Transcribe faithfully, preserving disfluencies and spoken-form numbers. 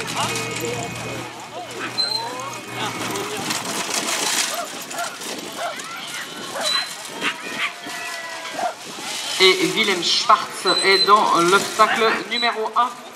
Et Willem Schwartz est dans l'obstacle numéro un.